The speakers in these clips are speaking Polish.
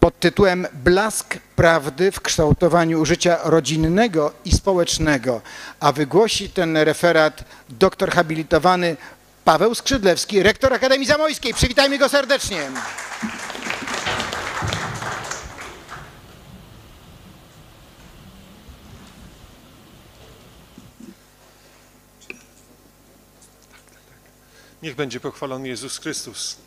pod tytułem Blask prawdy w kształtowaniu życia rodzinnego i społecznego, a wygłosi ten referat doktor habilitowany Paweł Skrzydlewski, rektor Akademii Zamojskiej. Przywitajmy go serdecznie. Niech będzie pochwalony Jezus Chrystus.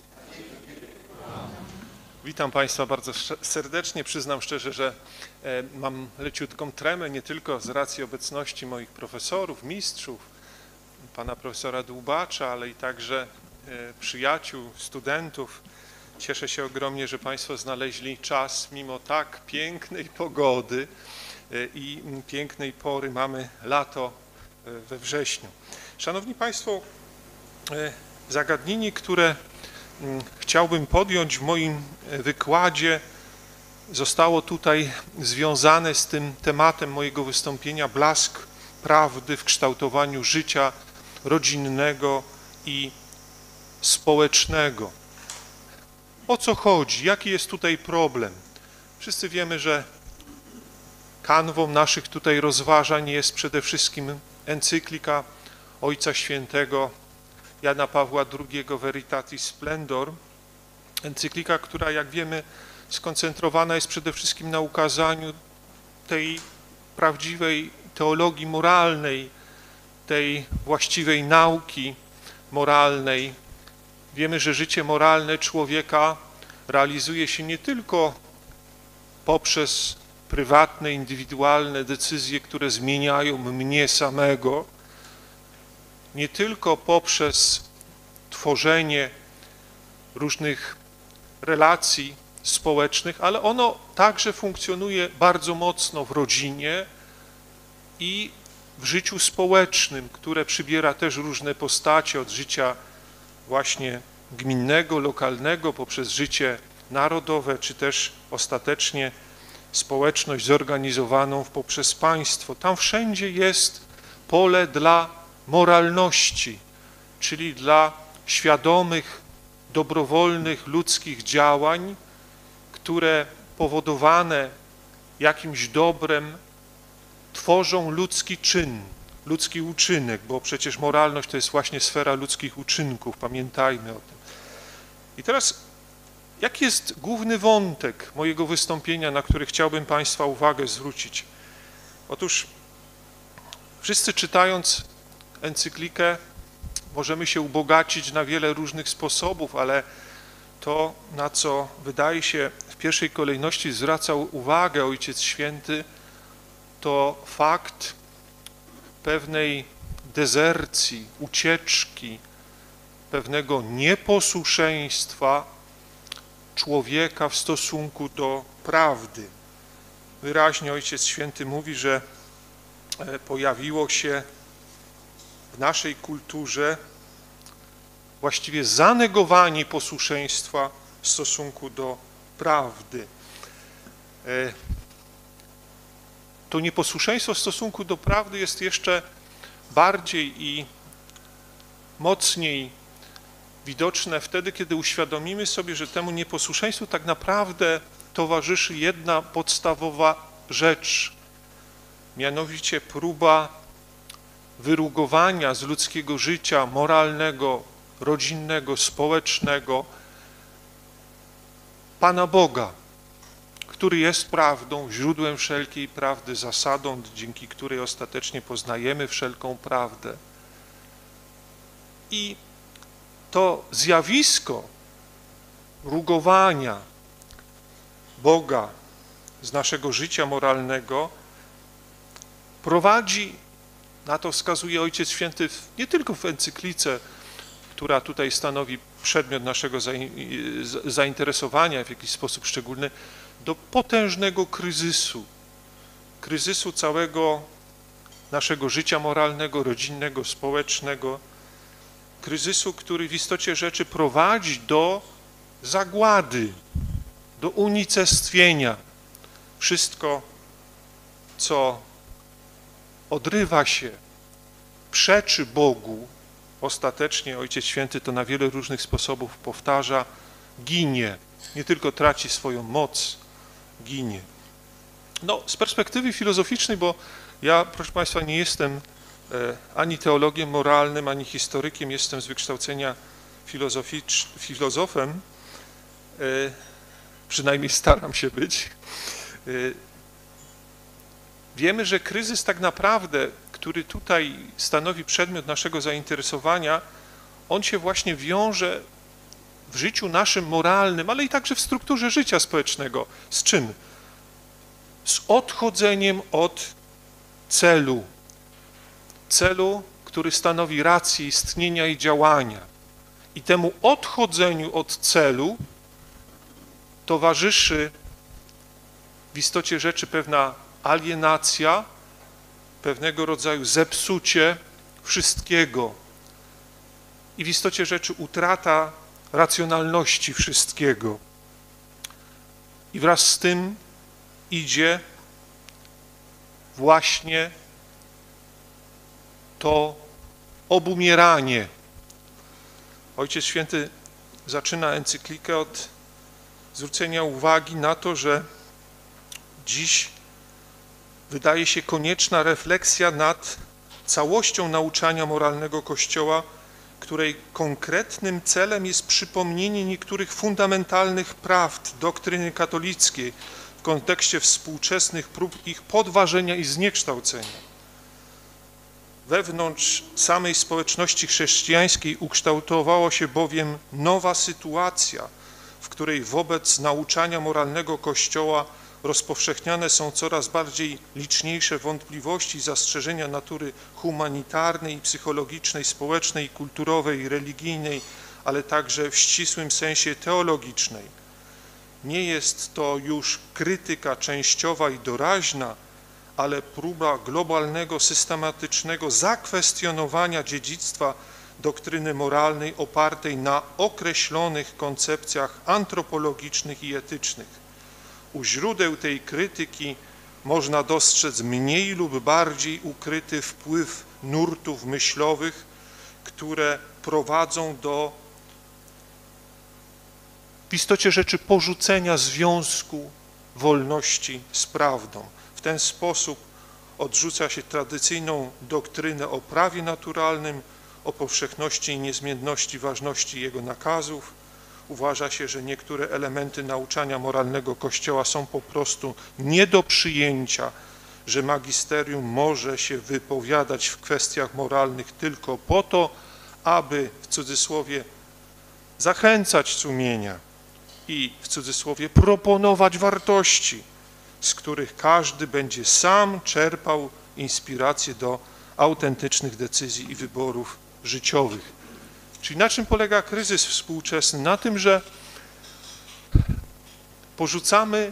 Witam Państwa bardzo serdecznie. Przyznam szczerze, że mam leciutką tremę, nie tylko z racji obecności moich profesorów, mistrzów, pana profesora Dłubacza, ale i także przyjaciół, studentów. Cieszę się ogromnie, że Państwo znaleźli czas, mimo tak pięknej pogody i pięknej pory, mamy lato we wrześniu. Szanowni Państwo, zagadnienie, które chciałbym podjąć w moim wykładzie, zostało tutaj związane z tym tematem mojego wystąpienia: blask prawdy w kształtowaniu życia rodzinnego i społecznego. O co chodzi? Jaki jest tutaj problem? Wszyscy wiemy, że kanwą naszych tutaj rozważań jest przede wszystkim encyklika Ojca Świętego Jana Pawła II Veritatis Splendor, encyklika, która, jak wiemy, skoncentrowana jest przede wszystkim na ukazaniu tej prawdziwej teologii moralnej, tej właściwej nauki moralnej. Wiemy, że życie moralne człowieka realizuje się nie tylko poprzez prywatne, indywidualne decyzje, które zmieniają mnie samego, nie tylko poprzez tworzenie różnych relacji społecznych, ale ono także funkcjonuje bardzo mocno w rodzinie i w życiu społecznym, które przybiera też różne postacie, od życia właśnie gminnego, lokalnego, poprzez życie narodowe, czy też ostatecznie społeczność zorganizowaną poprzez państwo. Tam wszędzie jest pole dla moralności, czyli dla świadomych, dobrowolnych, ludzkich działań, które powodowane jakimś dobrem tworzą ludzki czyn, ludzki uczynek, bo przecież moralność to jest właśnie sfera ludzkich uczynków, pamiętajmy o tym. I teraz, jaki jest główny wątek mojego wystąpienia, na który chciałbym Państwa uwagę zwrócić? Otóż wszyscy, czytając encyklikę, możemy się ubogacić na wiele różnych sposobów, ale to, na co wydaje się w pierwszej kolejności zwracał uwagę Ojciec Święty, to fakt pewnej dezercji, ucieczki, pewnego nieposłuszeństwa człowieka w stosunku do prawdy. Wyraźnie Ojciec Święty mówi, że pojawiło się w naszej kulturze właściwie zanegowanie posłuszeństwa w stosunku do prawdy. To nieposłuszeństwo w stosunku do prawdy jest jeszcze bardziej i mocniej widoczne wtedy, kiedy uświadomimy sobie, że temu nieposłuszeństwu tak naprawdę towarzyszy jedna podstawowa rzecz, mianowicie próba wyrugowania z ludzkiego życia moralnego, rodzinnego, społecznego Pana Boga, który jest prawdą, źródłem wszelkiej prawdy, zasadą, dzięki której ostatecznie poznajemy wszelką prawdę. I to zjawisko rugowania Boga z naszego życia moralnego prowadzi, na to wskazuje Ojciec Święty nie tylko w encyklice, która tutaj stanowi przedmiot naszego zainteresowania w jakiś sposób szczególny, do potężnego kryzysu całego naszego życia moralnego, rodzinnego, społecznego, kryzysu, który w istocie rzeczy prowadzi do zagłady, do unicestwienia. Wszystko, co odrywa się, przeczy Bogu, ostatecznie Ojciec Święty to na wiele różnych sposobów powtarza, ginie, nie tylko traci swoją moc, ginie. No, z perspektywy filozoficznej, bo ja, proszę Państwa, nie jestem ani teologiem moralnym, ani historykiem, jestem z wykształcenia filozofem, przynajmniej staram się być. Wiemy, że kryzys tak naprawdę, który tutaj stanowi przedmiot naszego zainteresowania, on się właśnie wiąże w życiu naszym moralnym, ale i także w strukturze życia społecznego. Z czym? Z odchodzeniem od celu, który stanowi rację istnienia i działania. I temu odchodzeniu od celu towarzyszy w istocie rzeczy pewna alienacja, pewnego rodzaju zepsucie wszystkiego i w istocie rzeczy utrata racjonalności wszystkiego. I wraz z tym idzie właśnie to obumieranie. Ojciec Święty zaczyna encyklikę od zwrócenia uwagi na to, że dziś wydaje się konieczna refleksja nad całością nauczania moralnego Kościoła, której konkretnym celem jest przypomnienie niektórych fundamentalnych prawd doktryny katolickiej w kontekście współczesnych prób ich podważenia i zniekształcenia. Wewnątrz samej społeczności chrześcijańskiej ukształtowała się bowiem nowa sytuacja, w której wobec nauczania moralnego Kościoła rozpowszechniane są coraz bardziej liczniejsze wątpliwości i zastrzeżenia natury humanitarnej, psychologicznej, społecznej, kulturowej, religijnej, ale także w ścisłym sensie teologicznej. Nie jest to już krytyka częściowa i doraźna, ale próba globalnego, systematycznego zakwestionowania dziedzictwa doktryny moralnej opartej na określonych koncepcjach antropologicznych i etycznych. U źródeł tej krytyki można dostrzec mniej lub bardziej ukryty wpływ nurtów myślowych, które prowadzą do w istocie rzeczy porzucenia związku wolności z prawdą. W ten sposób odrzuca się tradycyjną doktrynę o prawie naturalnym, o powszechności i niezmienności ważności jego nakazów. Uważa się, że niektóre elementy nauczania moralnego Kościoła są po prostu nie do przyjęcia, że magisterium może się wypowiadać w kwestiach moralnych tylko po to, aby w cudzysłowie zachęcać sumienia i w cudzysłowie proponować wartości, z których każdy będzie sam czerpał inspirację do autentycznych decyzji i wyborów życiowych. Czyli na czym polega kryzys współczesny? Na tym, że porzucamy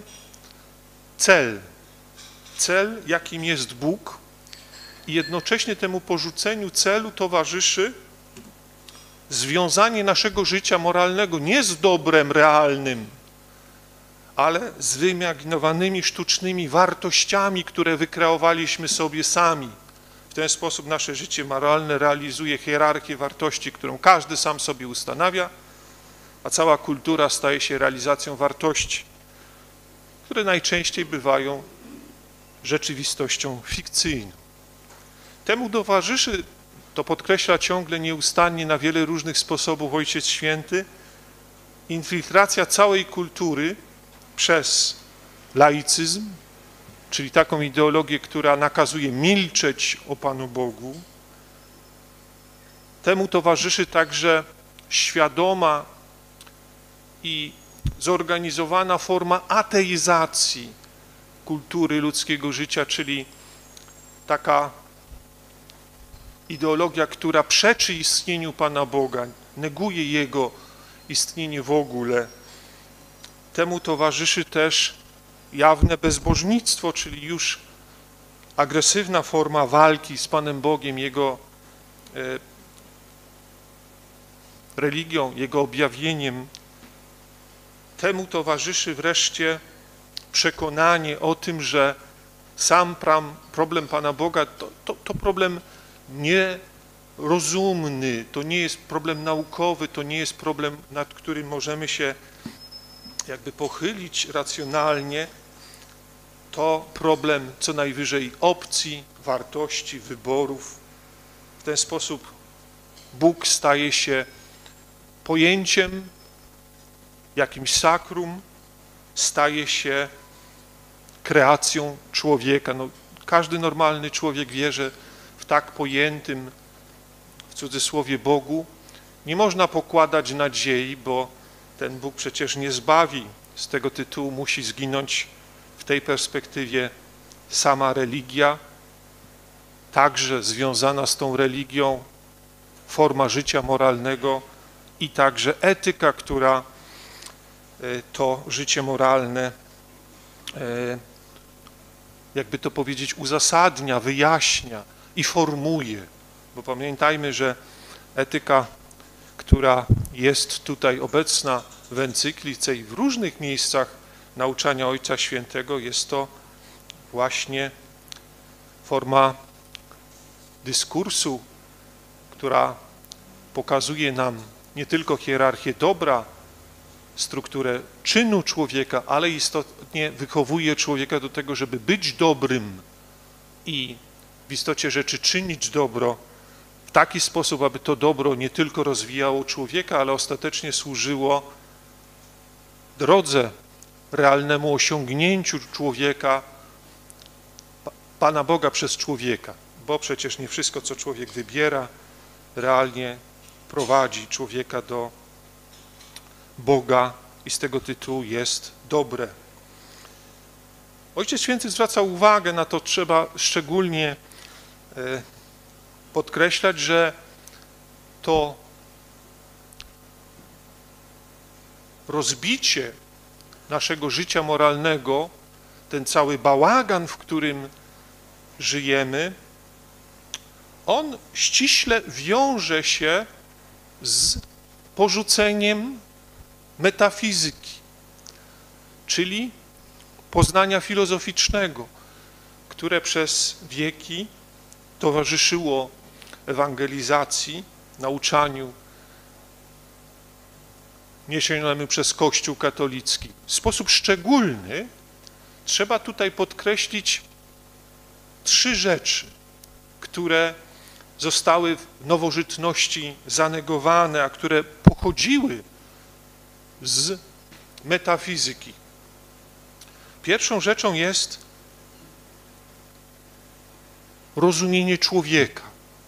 cel, jakim jest Bóg, i jednocześnie temu porzuceniu celu towarzyszy związanie naszego życia moralnego nie z dobrem realnym, ale z wyimaginowanymi sztucznymi wartościami, które wykreowaliśmy sobie sami. W ten sposób nasze życie moralne realizuje hierarchię wartości, którą każdy sam sobie ustanawia, a cała kultura staje się realizacją wartości, które najczęściej bywają rzeczywistością fikcyjną. Temu towarzyszy, to podkreśla ciągle nieustannie na wiele różnych sposobów Ojciec Święty, infiltracja całej kultury przez laicyzm, czyli taką ideologię, która nakazuje milczeć o Panu Bogu. Temu towarzyszy także świadoma i zorganizowana forma ateizacji kultury ludzkiego życia, czyli taka ideologia, która przeczy istnieniu Pana Boga, neguje Jego istnienie w ogóle. Temu towarzyszy też jawne bezbożnictwo, czyli już agresywna forma walki z Panem Bogiem, Jego religią, Jego objawieniem. Temu towarzyszy wreszcie przekonanie o tym, że sam problem Pana Boga to problem nierozumny, to nie jest problem naukowy, to nie jest problem, nad którym możemy się jakby pochylić racjonalnie, to problem co najwyżej opcji, wartości, wyborów. W ten sposób Bóg staje się pojęciem, jakimś sakrum, staje się kreacją człowieka. No, każdy normalny człowiek wie, że w tak pojętym, w cudzysłowie, Bogu nie można pokładać nadziei, bo ten Bóg przecież nie zbawi. Z tego tytułu musi zginąć w tej perspektywie sama religia, także związana z tą religią forma życia moralnego i także etyka, która to życie moralne, jakby to powiedzieć, uzasadnia, wyjaśnia i formuje. Bo pamiętajmy, że etyka, która jest tutaj obecna w encyklice i w różnych miejscach nauczania Ojca Świętego, jest to właśnie forma dyskursu, która pokazuje nam nie tylko hierarchię dobra, strukturę czynu człowieka, ale istotnie wychowuje człowieka do tego, żeby być dobrym i w istocie rzeczy czynić dobro w taki sposób, aby to dobro nie tylko rozwijało człowieka, ale ostatecznie służyło drodze, realnemu osiągnięciu człowieka, Pana Boga przez człowieka, bo przecież nie wszystko, co człowiek wybiera, realnie prowadzi człowieka do Boga i z tego tytułu jest dobre. Ojciec Święty zwraca uwagę na to, trzeba szczególnie podkreślać, że to rozbicie naszego życia moralnego, ten cały bałagan, w którym żyjemy, on ściśle wiąże się z porzuceniem metafizyki, czyli poznania filozoficznego, które przez wieki towarzyszyło ewangelizacji, nauczaniu niesionemu przez Kościół katolicki. W sposób szczególny trzeba tutaj podkreślić 3 rzeczy, które zostały w nowożytności zanegowane, a które pochodziły z metafizyki. Pierwszą rzeczą jest rozumienie człowieka.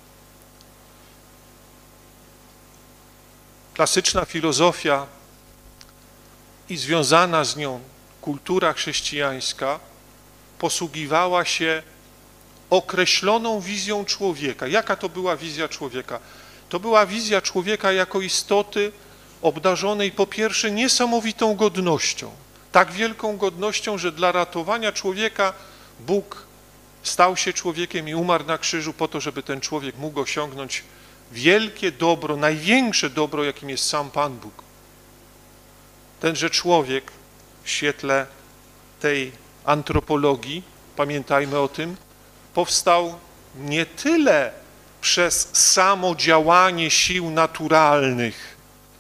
Klasyczna filozofia i związana z nią kultura chrześcijańska posługiwała się określoną wizją człowieka. Jaka to była wizja człowieka? To była wizja człowieka jako istoty obdarzonej po pierwsze niesamowitą godnością, tak wielką godnością, że dla ratowania człowieka Bóg stał się człowiekiem i umarł na krzyżu po to, żeby ten człowiek mógł osiągnąć wielkie dobro, największe dobro, jakim jest sam Pan Bóg. Tenże człowiek w świetle tej antropologii, pamiętajmy o tym, powstał nie tyle przez samo działanie sił naturalnych,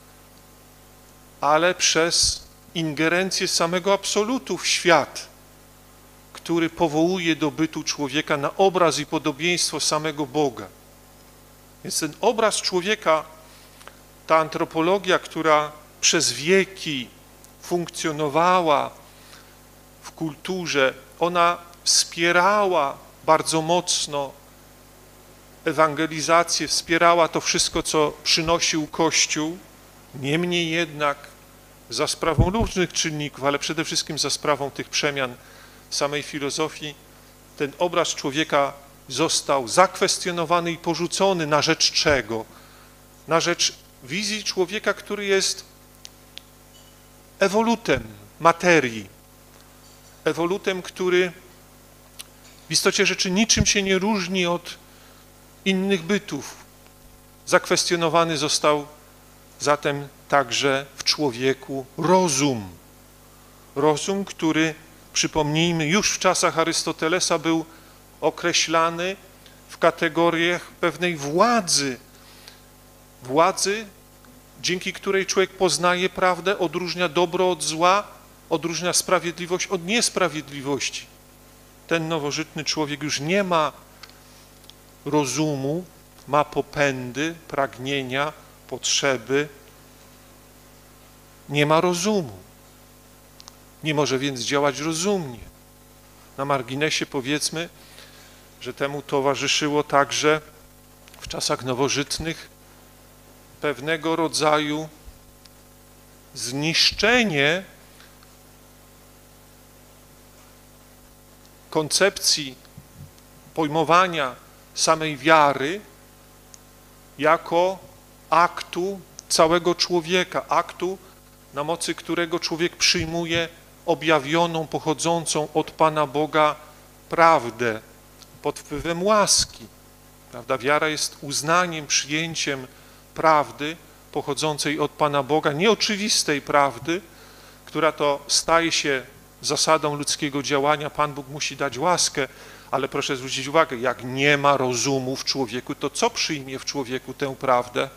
ale przez ingerencję samego absolutu w świat, który powołuje do bytu człowieka na obraz i podobieństwo samego Boga. Więc ten obraz człowieka, ta antropologia, która przez wieki funkcjonowała w kulturze, ona wspierała bardzo mocno ewangelizację, wspierała to wszystko, co przynosił Kościół, niemniej jednak za sprawą różnych czynników, ale przede wszystkim za sprawą tych przemian samej filozofii, ten obraz człowieka został zakwestionowany i porzucony na rzecz czego? Na rzecz wizji człowieka, który jest ewolutem materii, ewolutem, który w istocie rzeczy niczym się nie różni od innych bytów. Zakwestionowany został zatem także w człowieku rozum. Rozum, który, przypomnijmy, już w czasach Arystotelesa był określany w kategoriach pewnej władzy. Władzy, dzięki której człowiek poznaje prawdę, odróżnia dobro od zła, odróżnia sprawiedliwość od niesprawiedliwości. ten nowożytny człowiek już nie ma rozumu, ma popędy, pragnienia, potrzeby, nie ma rozumu. Nie może więc działać rozumnie. Na marginesie powiedzmy, że temu towarzyszyło także w czasach nowożytnych pewnego rodzaju zniszczenie koncepcji pojmowania samej wiary jako aktu całego człowieka, aktu, na mocy którego człowiek przyjmuje objawioną, pochodzącą od Pana Boga prawdę pod wpływem łaski. Prawda? Wiara jest uznaniem, przyjęciem prawdy pochodzącej od Pana Boga, nieoczywistej prawdy, która to staje się zasadą ludzkiego działania. Pan Bóg musi dać łaskę, ale proszę zwrócić uwagę, jak nie ma rozumu w człowieku, to co przyjmie w człowieku tę prawdę?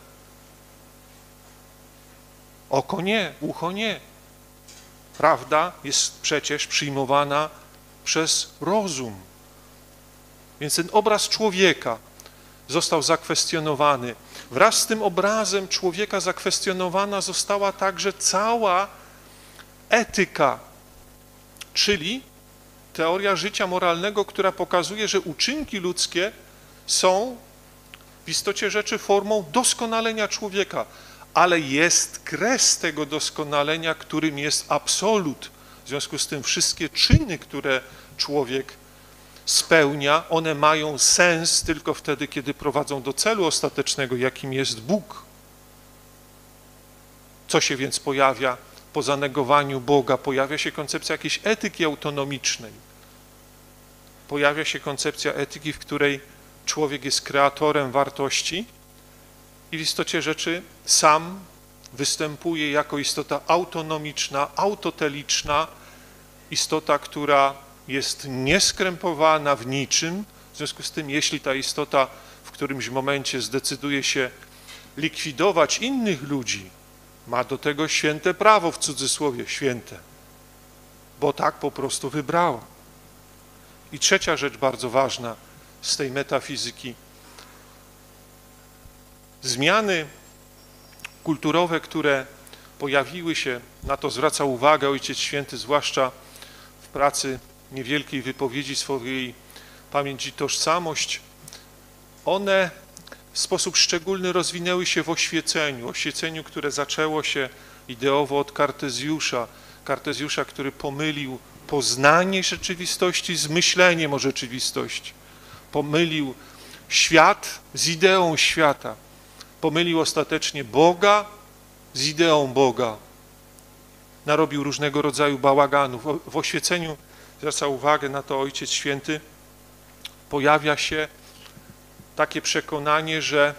Oko nie, ucho nie. Prawda jest przecież przyjmowana przez rozum. Więc ten obraz człowieka został zakwestionowany. Wraz z tym obrazem człowieka zakwestionowana została także cała etyka, czyli teoria życia moralnego, która pokazuje, że uczynki ludzkie są w istocie rzeczy formą doskonalenia człowieka, ale jest kres tego doskonalenia, którym jest absolut. W związku z tym wszystkie czyny, które człowiek spełnia, one mają sens tylko wtedy, kiedy prowadzą do celu ostatecznego, jakim jest Bóg. Co się więc pojawia po zanegowaniu Boga? Pojawia się koncepcja jakiejś etyki autonomicznej. Pojawia się koncepcja etyki, w której człowiek jest kreatorem wartości i w istocie rzeczy sam występuje jako istota autonomiczna, autoteliczna, istota, która jest nieskrępowana w niczym. W związku z tym, jeśli ta istota w którymś momencie zdecyduje się likwidować innych ludzi, ma do tego święte prawo, w cudzysłowie święte, bo tak po prostu wybrała. I trzecia rzecz bardzo ważna z tej metafizyki. Zmiany kulturowe, które pojawiły się, na to zwraca uwagę Ojciec Święty, zwłaszcza w pracy niewielkiej wypowiedzi swojej Pamięć i Tożsamość, one w sposób szczególny rozwinęły się w oświeceniu, które zaczęło się ideowo od Kartezjusza, który pomylił poznanie rzeczywistości z myśleniem o rzeczywistości, pomylił świat z ideą świata, pomylił ostatecznie Boga z ideą Boga, narobił różnego rodzaju bałaganów. W oświeceniu, zwraca uwagę na to Ojciec Święty, pojawia się takie przekonanie, że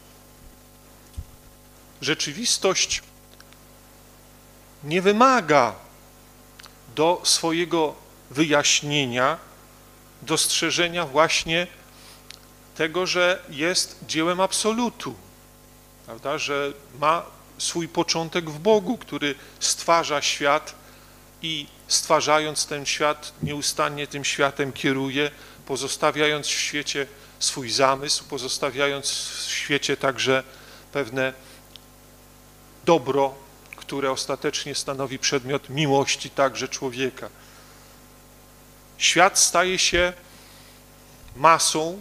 rzeczywistość nie wymaga do swojego wyjaśnienia, dostrzeżenia właśnie tego, że jest dziełem absolutu, prawda? Że ma swój początek w Bogu, który stwarza świat i stwarzając ten świat, nieustannie tym światem kieruje, pozostawiając w świecie swój zamysł, pozostawiając w świecie także pewne dobro, które ostatecznie stanowi przedmiot miłości także człowieka. Świat staje się masą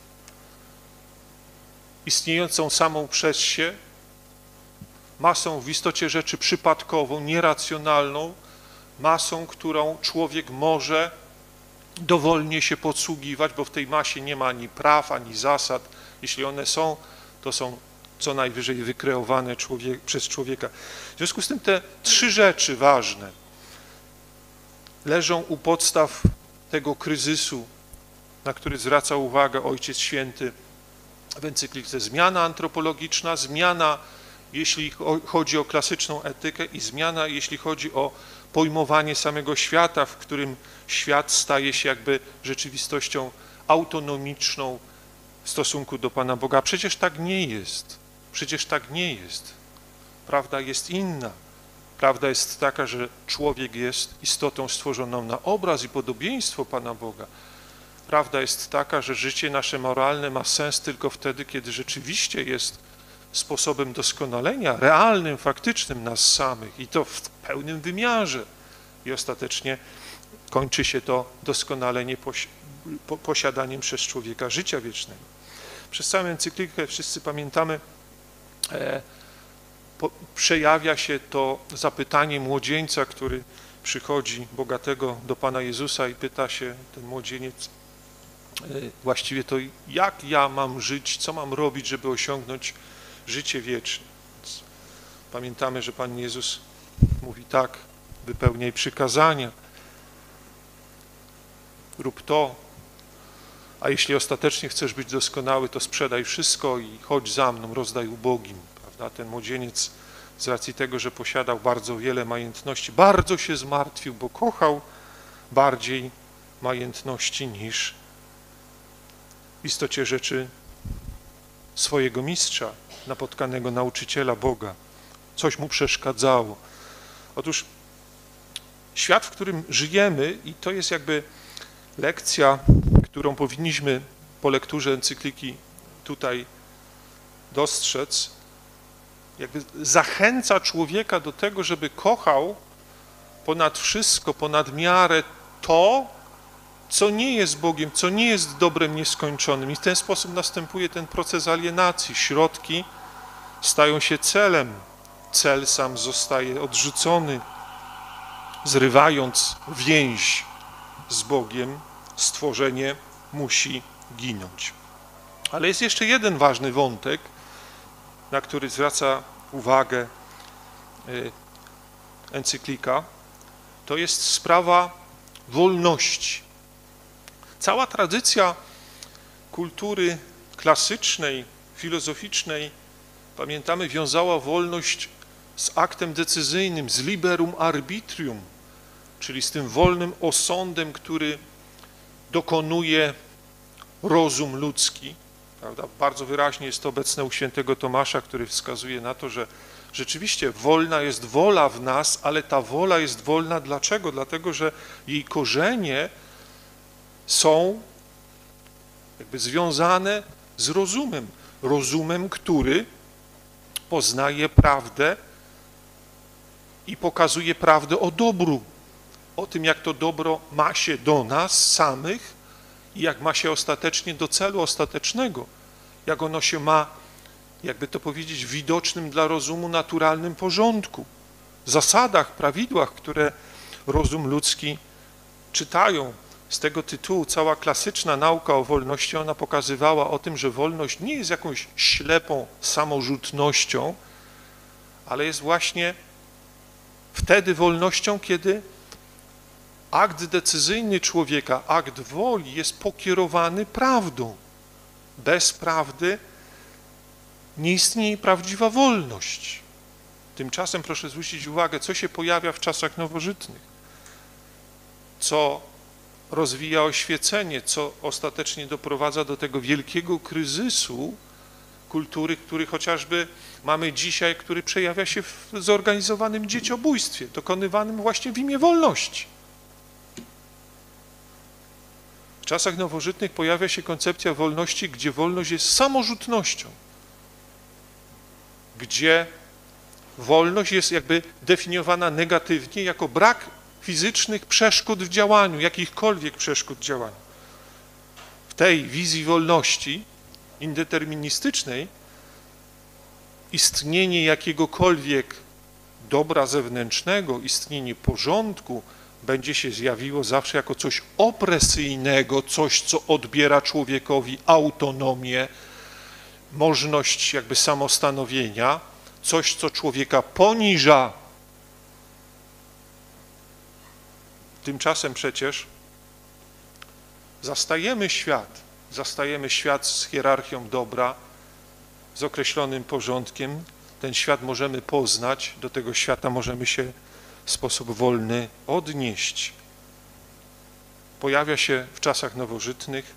istniejącą samą przez się, masą w istocie rzeczy przypadkową, nieracjonalną, masą, którą człowiek może dowolnie się posługiwać, bo w tej masie nie ma ani praw, ani zasad. Jeśli one są, to są co najwyżej wykreowane przez człowieka. W związku z tym te trzy rzeczy ważne leżą u podstaw tego kryzysu, na który zwraca uwagę Ojciec Święty w encyklice. Zmiana antropologiczna, zmiana jeśli chodzi o klasyczną etykę i zmiana jeśli chodzi o pojmowanie samego świata, w którym świat staje się jakby rzeczywistością autonomiczną w stosunku do Pana Boga. Przecież tak nie jest. Przecież tak nie jest. Prawda jest inna. Prawda jest taka, że człowiek jest istotą stworzoną na obraz i podobieństwo Pana Boga. Prawda jest taka, że życie nasze moralne ma sens tylko wtedy, kiedy rzeczywiście jest sposobem doskonalenia, realnym, faktycznym nas samych i to w pełnym wymiarze. I ostatecznie kończy się to doskonalenie posiadaniem przez człowieka życia wiecznego. Przez całą encyklikę wszyscy pamiętamy, przejawia się to zapytanie młodzieńca, który przychodzi bogatego do Pana Jezusa i pyta się ten młodzieniec, właściwie to jak ja mam żyć, co mam robić, żeby osiągnąć życie wieczne. Więc pamiętamy, że Pan Jezus mówi tak, wypełniaj przykazania, rób to, a jeśli ostatecznie chcesz być doskonały, to sprzedaj wszystko i chodź za mną, rozdaj ubogim. Prawda? Ten młodzieniec z racji tego, że posiadał bardzo wiele majątności, bardzo się zmartwił, bo kochał bardziej majątności niż w istocie rzeczy swojego mistrza, napotkanego nauczyciela Boga. Coś mu przeszkadzało. Otóż świat, w którym żyjemy, i to jest jakby lekcja, którą powinniśmy po lekturze encykliki tutaj dostrzec, jakby zachęca człowieka do tego, żeby kochał ponad wszystko, ponad miarę to, co nie jest Bogiem, co nie jest dobrem nieskończonym. I w ten sposób następuje ten proces alienacji. Środki stają się celem. Cel sam zostaje odrzucony, zrywając więź z Bogiem, stworzenie musi ginąć. Ale jest jeszcze jeden ważny wątek, na który zwraca uwagę encyklika. To jest sprawa wolności. Cała tradycja kultury klasycznej, filozoficznej, pamiętamy, wiązała wolność z aktem decyzyjnym, z liberum arbitrium, czyli z tym wolnym osądem, który dokonuje rozum ludzki. Prawda? Bardzo wyraźnie jest to obecne u świętego Tomasza, który wskazuje na to, że rzeczywiście wolna jest wola w nas, ale ta wola jest wolna dlaczego? Dlatego, że jej korzenie są jakby związane z rozumem. Rozumem, który poznaje prawdę i pokazuje prawdę o dobru, o tym, jak to dobro ma się do nas samych i jak ma się ostatecznie do celu ostatecznego, jak ono się ma, jakby to powiedzieć, w widocznym dla rozumu naturalnym porządku, zasadach, prawidłach, które rozum ludzki czytają. Z tego tytułu cała klasyczna nauka o wolności, ona pokazywała o tym, że wolność nie jest jakąś ślepą samorzutnością, ale jest właśnie wtedy wolnością, kiedy akt decyzyjny człowieka, akt woli jest pokierowany prawdą. Bez prawdy nie istnieje prawdziwa wolność. Tymczasem proszę zwrócić uwagę, co się pojawia w czasach nowożytnych, co rozwija oświecenie, co ostatecznie doprowadza do tego wielkiego kryzysu kultury, który chociażby mamy dzisiaj, który przejawia się w zorganizowanym dzieciobójstwie, dokonywanym właśnie w imię wolności. W czasach nowożytnych pojawia się koncepcja wolności, gdzie wolność jest samorzutnością, gdzie wolność jest jakby definiowana negatywnie jako brak fizycznych przeszkód w działaniu, jakichkolwiek przeszkód w działaniu. W tej wizji wolności indeterministycznej istnienie jakiegokolwiek dobra zewnętrznego, istnienie porządku będzie się zjawiło zawsze jako coś opresyjnego, coś, co odbiera człowiekowi autonomię, możliwość jakby samostanowienia, coś, co człowieka poniża. Tymczasem przecież zastajemy świat z hierarchią dobra, z określonym porządkiem. Ten świat możemy poznać, do tego świata możemy się w sposób wolny odnieść. Pojawia się w czasach nowożytnych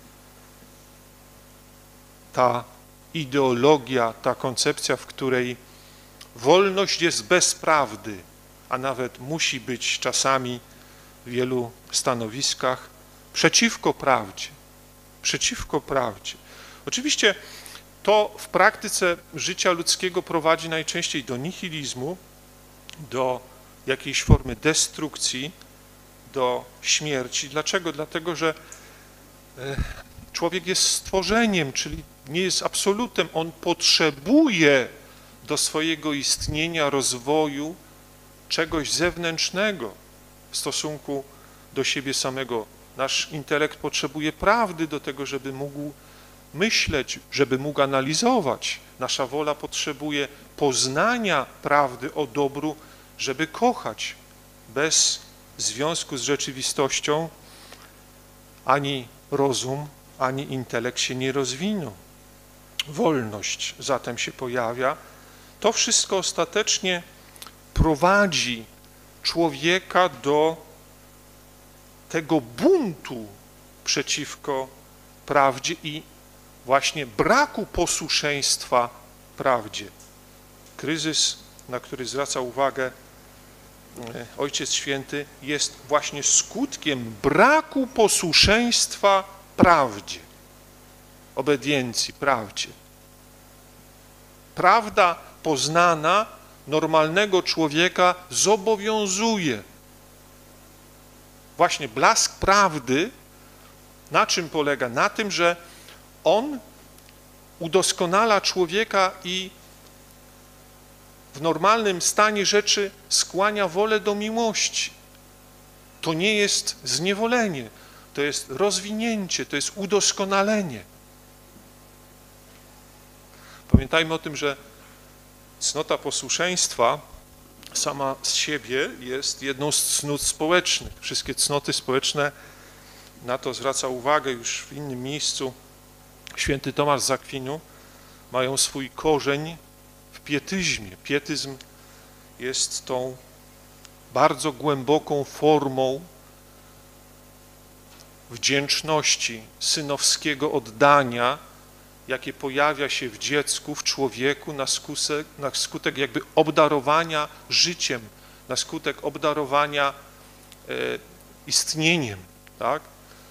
ta ideologia, ta koncepcja, w której wolność jest bez prawdy, a nawet musi być czasami w wielu stanowiskach przeciwko prawdzie. Przeciwko prawdzie. Oczywiście to w praktyce życia ludzkiego prowadzi najczęściej do nihilizmu, do jakiejś formy destrukcji, do śmierci. Dlaczego? Dlatego, że człowiek jest stworzeniem, czyli nie jest absolutem. On potrzebuje do swojego istnienia, rozwoju czegoś zewnętrznego w stosunku do siebie samego. Nasz intelekt potrzebuje prawdy do tego, żeby mógł myśleć, żeby mógł analizować. Nasza wola potrzebuje poznania prawdy o dobru, żeby kochać. Bez związku z rzeczywistością ani rozum, ani intelekt się nie rozwiną. Wolność zatem się pojawia. To wszystko ostatecznie prowadzi człowieka do tego buntu przeciwko prawdzie i właśnie braku posłuszeństwa prawdzie. Kryzys, na który zwraca uwagę Ojciec Święty, jest właśnie skutkiem braku posłuszeństwa prawdzie, obediencji prawdzie. Prawda poznana normalnego człowieka zobowiązuje. Właśnie blask prawdy na czym polega? Na tym, że on udoskonala człowieka i w normalnym stanie rzeczy skłania wolę do miłości. To nie jest zniewolenie, to jest rozwinięcie, to jest udoskonalenie. Pamiętajmy o tym, że cnota posłuszeństwa sama z siebie jest jedną z cnót społecznych. Wszystkie cnoty społeczne, na to zwraca uwagę już w innym miejscu święty Tomasz z Akwinu, mają swój korzeń w pietyzmie. Pietyzm jest tą bardzo głęboką formą wdzięczności, synowskiego oddania, jakie pojawia się w dziecku, w człowieku na skutek jakby obdarowania życiem, na skutek obdarowania istnieniem, tak?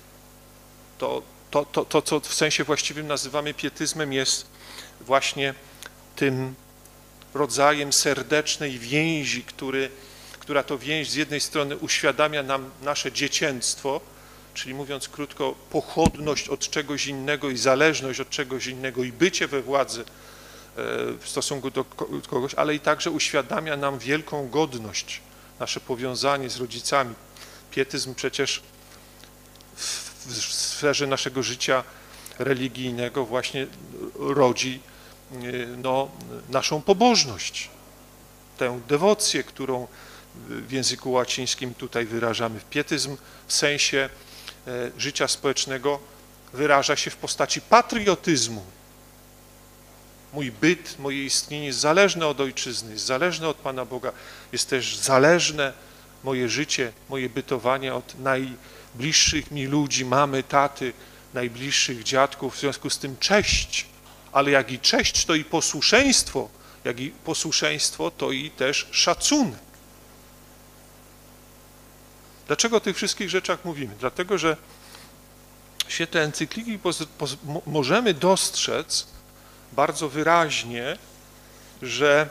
To, co w sensie właściwym nazywamy pietyzmem, jest właśnie tym rodzajem serdecznej więzi, która to więź z jednej strony uświadamia nam nasze dziecięctwo, czyli mówiąc krótko, pochodność od czegoś innego i zależność od czegoś innego i bycie we władzy w stosunku do kogoś, ale i także uświadamia nam wielką godność, nasze powiązanie z rodzicami. Pietyzm przecież w sferze naszego życia religijnego właśnie rodzi naszą pobożność, tę dewocję, którą w języku łacińskim tutaj wyrażamy. Pietyzm w sensie życia społecznego wyraża się w postaci patriotyzmu. Mój byt, moje istnienie jest zależne od ojczyzny, jest zależne od Pana Boga, jest też zależne moje życie, moje bytowanie od najbliższych mi ludzi, mamy, taty, najbliższych dziadków, w związku z tym cześć, ale jak i cześć, to i posłuszeństwo, jak i posłuszeństwo, to i też szacunek. Dlaczego o tych wszystkich rzeczach mówimy? Dlatego, że w świetle encykliki możemy dostrzec bardzo wyraźnie, że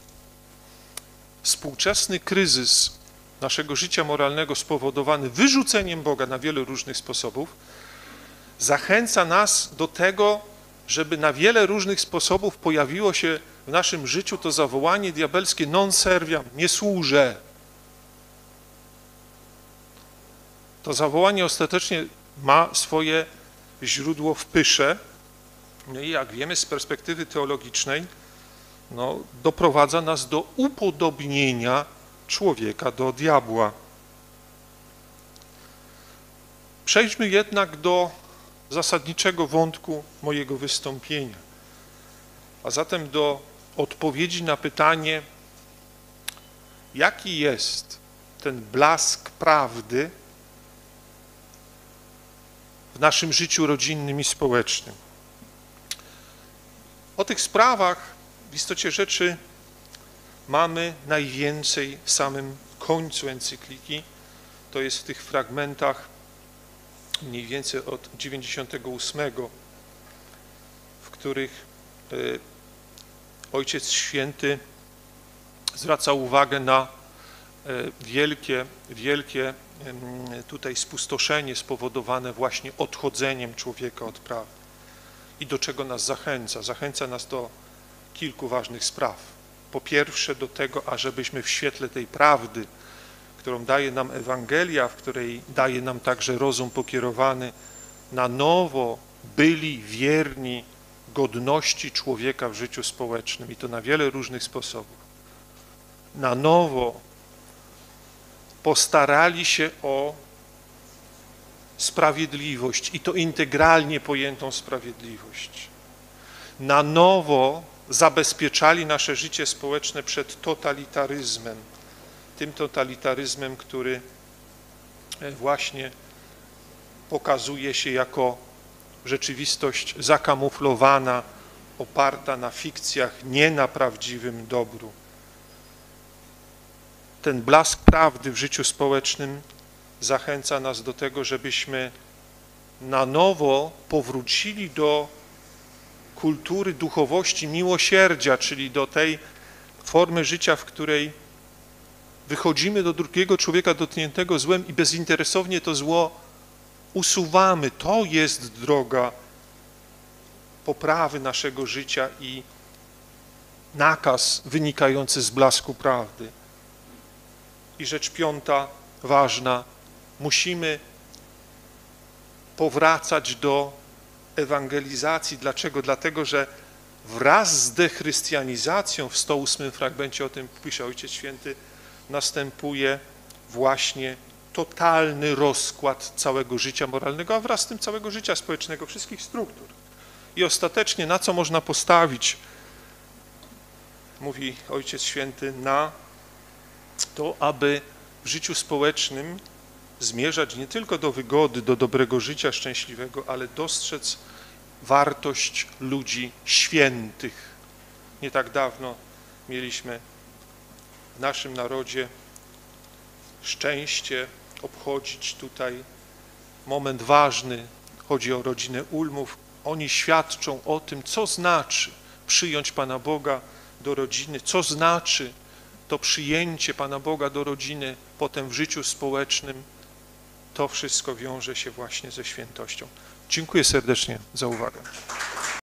współczesny kryzys naszego życia moralnego spowodowany wyrzuceniem Boga na wiele różnych sposobów zachęca nas do tego, żeby na wiele różnych sposobów pojawiło się w naszym życiu to zawołanie diabelskie non serviam, nie służę. To zawołanie ostatecznie ma swoje źródło w pysze, no i jak wiemy z perspektywy teologicznej, doprowadza nas do upodobnienia człowieka do diabła. Przejdźmy jednak do zasadniczego wątku mojego wystąpienia, a zatem do odpowiedzi na pytanie, jaki jest ten blask prawdy w naszym życiu rodzinnym i społecznym. O tych sprawach w istocie rzeczy mamy najwięcej w samym końcu encykliki. To jest w tych fragmentach mniej więcej od 98, w których Ojciec Święty zwraca uwagę na wielkie tutaj spustoszenie spowodowane właśnie odchodzeniem człowieka od prawdy. I do czego nas zachęca? Zachęca nas do kilku ważnych spraw. Po pierwsze do tego, ażebyśmy w świetle tej prawdy, którą daje nam Ewangelia, w której daje nam także rozum pokierowany, na nowo byli wierni godności człowieka w życiu społecznym i to na wiele różnych sposobów. Na nowo postarali się o sprawiedliwość i to integralnie pojętą sprawiedliwość. Na nowo zabezpieczali nasze życie społeczne przed totalitaryzmem, tym totalitaryzmem, który właśnie pokazuje się jako rzeczywistość zakamuflowana, oparta na fikcjach, nie na prawdziwym dobru. Ten blask prawdy w życiu społecznym zachęca nas do tego, żebyśmy na nowo powrócili do kultury duchowości miłosierdzia, czyli do tej formy życia, w której wychodzimy do drugiego człowieka dotkniętego złem i bezinteresownie to zło usuwamy. To jest droga poprawy naszego życia i nakaz wynikający z blasku prawdy. I rzecz piąta, ważna, musimy powracać do ewangelizacji. Dlaczego? Dlatego, że wraz z dechrystianizacją, w 108 fragmencie o tym pisze Ojciec Święty, następuje właśnie totalny rozkład całego życia moralnego, a wraz z tym całego życia społecznego, wszystkich struktur. I ostatecznie na co można postawić, mówi Ojciec Święty, na to, aby w życiu społecznym zmierzać nie tylko do wygody, do dobrego życia szczęśliwego, ale dostrzec wartość ludzi świętych. Nie tak dawno mieliśmy w naszym narodzie szczęście obchodzić tutaj moment ważny. Chodzi o rodzinę Ulmów. Oni świadczą o tym, co znaczy przyjąć Pana Boga do rodziny, co znaczy to przyjęcie Pana Boga do rodziny potem w życiu społecznym. To wszystko wiąże się właśnie ze świętością. Dziękuję serdecznie za uwagę.